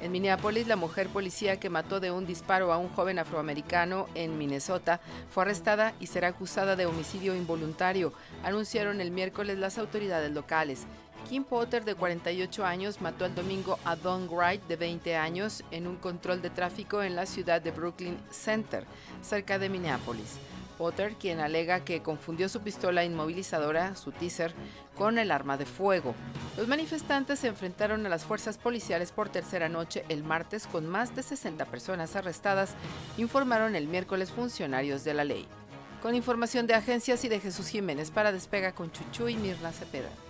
En Minneapolis, la mujer policía que mató de un disparo a un joven afroamericano en Minnesota fue arrestada y será acusada de homicidio involuntario, anunciaron el miércoles las autoridades locales. Kim Potter, de 48 años, mató el domingo a Don Wright, de 20 años, en un control de tráfico en la ciudad de Brooklyn Center, cerca de Minneapolis. Potter, quien alega que confundió su pistola inmovilizadora, su Taser, con el arma de fuego. Los manifestantes se enfrentaron a las fuerzas policiales por tercera noche el martes con más de 60 personas arrestadas, informaron el miércoles funcionarios de la ley. Con información de agencias y de Jesús Jiménez para Despega con Chuchu y Mirna Cepeda.